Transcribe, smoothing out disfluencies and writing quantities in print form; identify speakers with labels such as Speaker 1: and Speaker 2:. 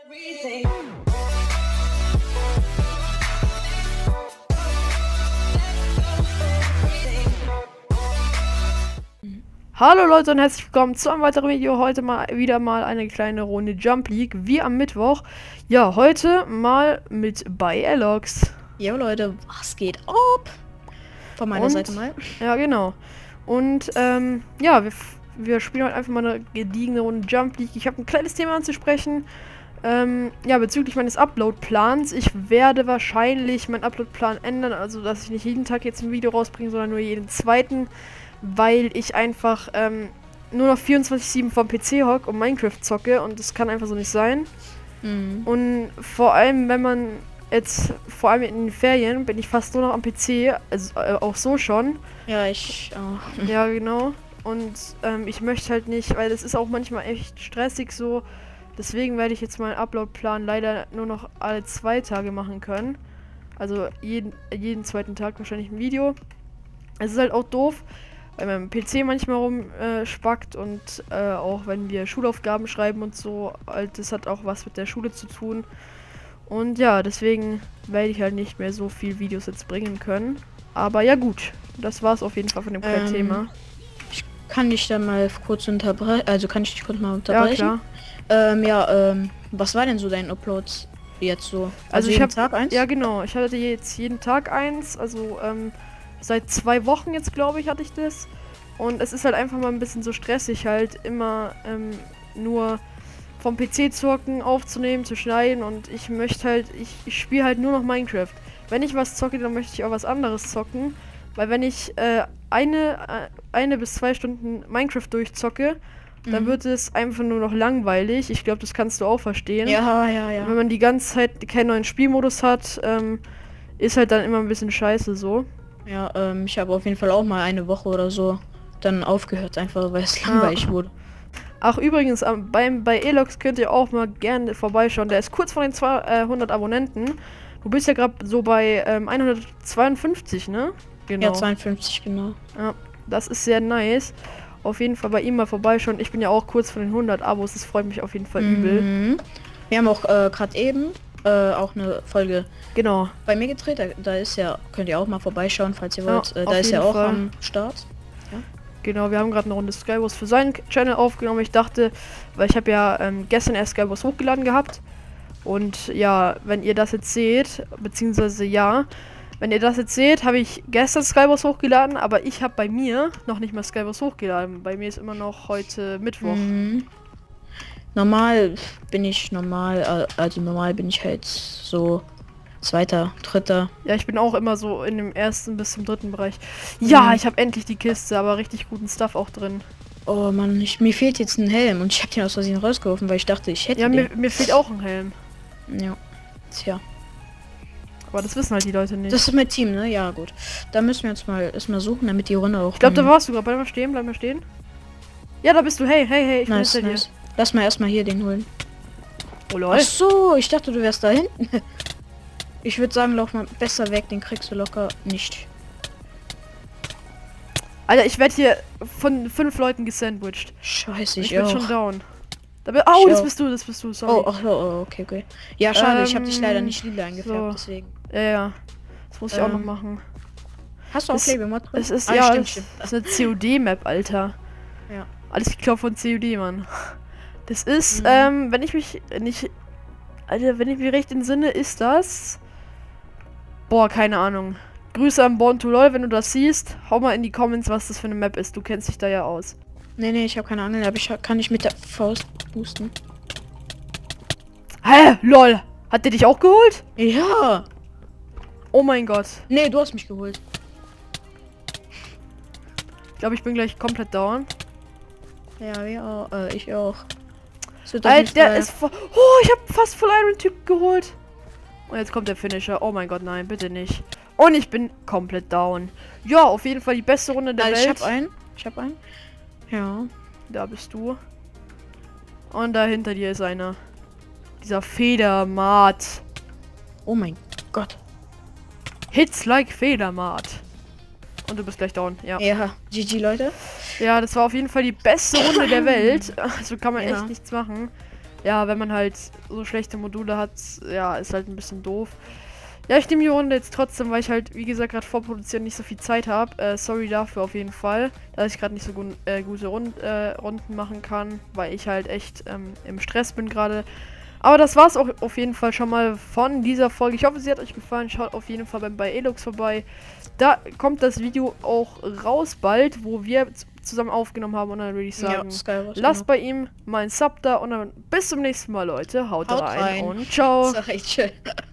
Speaker 1: Hallo Leute und herzlich willkommen zu einem weiteren Video. Heute wieder mal eine kleine Runde Jump League, wie am Mittwoch. Ja, heute mal mit bei Alox.
Speaker 2: Ja Leute, was geht ab? Von meiner Seite mal.
Speaker 1: Ja, genau. Und ja, wir spielen heute einfach mal eine gediegene Runde Jump League. Ich habe ein kleines Thema anzusprechen. Ja, bezüglich meines Upload-Plans. Ich werde wahrscheinlich meinen Upload-Plan ändern, also dass ich nicht jeden Tag jetzt ein Video rausbringe, sondern nur jeden zweiten. Weil ich einfach nur noch 24/7 vom PC hocke und Minecraft zocke und das kann einfach so nicht sein. Und vor allem, wenn man jetzt, vor allem in den Ferien, bin ich fast nur noch am PC, also auch so schon.
Speaker 2: Ja, ich auch.
Speaker 1: Ja, genau. Und ich möchte halt nicht, weil das ist auch manchmal echt stressig so. Deswegen werde ich jetzt meinen Upload-Plan leider nur noch alle 2 Tage machen können. Also jeden zweiten Tag wahrscheinlich ein Video. Es ist halt auch doof, weil mein PC manchmal rumspackt und auch wenn wir Schulaufgaben schreiben und so, halt, das hat auch was mit der Schule zu tun. Und ja, deswegen werde ich halt nicht mehr so viel Videos jetzt bringen können. Aber ja gut, das war's auf jeden Fall von dem kleinen Thema.
Speaker 2: Ich kann dich da mal kurz unterbrechen, also kann ich dich kurz mal unterbrechen?
Speaker 1: Ja,
Speaker 2: klar. Was war denn so dein Uploads jetzt so?
Speaker 1: Also
Speaker 2: jeden Tag eins?
Speaker 1: Ja genau, ich hatte jetzt jeden Tag eins, also seit 2 Wochen jetzt, glaube ich, hatte ich das. Und es ist halt einfach mal ein bisschen so stressig, halt immer nur vom PC zocken, aufzunehmen, zu schneiden. Und ich möchte halt, ich spiele halt nur noch Minecraft. Wenn ich was zocke, dann möchte ich auch was anderes zocken. Weil wenn ich eine bis 2 Stunden Minecraft durchzocke, dann wird es einfach nur noch langweilig. Ich glaube, das kannst du auch verstehen.
Speaker 2: Ja.
Speaker 1: Wenn man die ganze Zeit keinen neuen Spielmodus hat, ist halt dann immer ein bisschen scheiße so.
Speaker 2: Ja, ich habe auf jeden Fall auch mal eine Woche oder so dann aufgehört, einfach weil es langweilig wurde.
Speaker 1: Ach übrigens, bei Alox könnt ihr auch mal gerne vorbeischauen. Der ist kurz vor den 200 Abonnenten. Du bist ja gerade so bei 152, ne? Genau.
Speaker 2: Ja, 52, genau.
Speaker 1: Ja, das ist sehr nice. Auf jeden Fall bei ihm mal vorbeischauen. Ich bin ja auch kurz vor den 100 Abos. Das freut mich auf jeden Fall übel.
Speaker 2: Wir haben auch gerade eben auch eine Folge bei mir gedreht. Da ist ja, könnt ihr auch mal vorbeischauen, falls ihr wollt. Da ist ja auch am Start. Ja.
Speaker 1: Genau, wir haben gerade eine Runde Skywars für seinen Channel aufgenommen. Ich dachte, weil ich habe ja gestern erst Skywars hochgeladen gehabt. Und ja, wenn ihr das jetzt seht, beziehungsweise ja, wenn ihr das jetzt seht, habe ich gestern Skywars hochgeladen, aber ich habe bei mir noch nicht mal Skywars hochgeladen. Bei mir ist immer noch heute Mittwoch.
Speaker 2: Normal bin ich halt so 2., 3.
Speaker 1: Ja, ich bin auch immer so in dem 1. bis zum 3. Bereich. Ja, ich habe endlich die Kiste, aber richtig guten Stuff auch drin.
Speaker 2: Oh Mann, mir fehlt jetzt ein Helm und ich habe den aus Versehen rausgeworfen, weil ich dachte, ich hätte
Speaker 1: den.
Speaker 2: Ja,
Speaker 1: mir fehlt auch ein Helm.
Speaker 2: Ja, tja.
Speaker 1: Aber das wissen halt die Leute nicht.
Speaker 2: Das ist mein Team, ne? Ja, gut. Da müssen wir jetzt mal erstmal suchen, damit die Runde auch...
Speaker 1: Ich glaube, da warst du gerade. Bleib mal stehen. Ja, da bist du. Hey, ich bin hinter dir.
Speaker 2: Lass mal erstmal hier den holen.
Speaker 1: Oh lol.
Speaker 2: Ach so, ich dachte, du wärst da hinten. Ich würde sagen, lauf mal besser weg, den kriegst du locker nicht.
Speaker 1: Alter, ich werde hier von 5 Leuten gesandwiched.
Speaker 2: Scheiße,
Speaker 1: ich bin schon down. Das bist du, sorry.
Speaker 2: Okay. Ja, schade, ich habe dich leider nicht lila eingefärbt, deswegen.
Speaker 1: Ja. Das muss ich auch noch machen.
Speaker 2: Hast du auch Playboy-Mod drin?
Speaker 1: Es ist, ja, stimmt. Das ist eine COD-Map, Alter.
Speaker 2: Ja.
Speaker 1: Alles geklaut von COD, Mann. Das ist, wenn ich mich recht entsinne, ist das... Boah, keine Ahnung. Grüße an Born to LOL, wenn du das siehst. Hau mal in die Comments, was das für eine Map ist. Du kennst dich da ja aus.
Speaker 2: Nee, ich habe keine Ahnung, aber kann ich mit der Faust boosten.
Speaker 1: Hä? LOL! Hat der dich auch geholt?
Speaker 2: Ja!
Speaker 1: Oh mein Gott.
Speaker 2: Nee, du hast mich geholt.
Speaker 1: Ich glaube, ich bin gleich komplett down.
Speaker 2: Ja, ich auch.
Speaker 1: Alter, der ist voll... Oh, ich habe fast Full Iron Typ geholt. Und jetzt kommt der Finisher. Oh mein Gott, nein, bitte nicht. Und ich bin komplett down. Ja, auf jeden Fall die beste Runde der Welt.
Speaker 2: Ich hab einen. Ja.
Speaker 1: Da bist du. Und da hinter dir ist einer. Dieser Federmat.
Speaker 2: Oh mein Gott.
Speaker 1: Hits like Federmat. Und du bist gleich down, ja.
Speaker 2: Ja, GG, Leute.
Speaker 1: Ja, das war auf jeden Fall die beste Runde der Welt. Also kann man echt nichts machen. ja, wenn man halt so schlechte Module hat, ja, ist halt ein bisschen doof. Ja, ich nehme die Runde jetzt trotzdem, weil ich halt, wie gesagt, gerade vorproduzieren nicht so viel Zeit habe. Sorry dafür auf jeden Fall, dass ich gerade nicht so gute Runden machen kann, weil ich halt echt im Stress bin gerade. Aber das war's auch auf jeden Fall schon mal von dieser Folge. Ich hoffe, sie hat euch gefallen. Schaut auf jeden Fall bei Elux vorbei. Da kommt das Video auch raus bald, wo wir zusammen aufgenommen haben. Und dann würde ich sagen, ja, lasst bei ihm mal einen Sub da. Und dann bis zum nächsten Mal, Leute. Haut rein und ciao.
Speaker 2: Das war echt schön.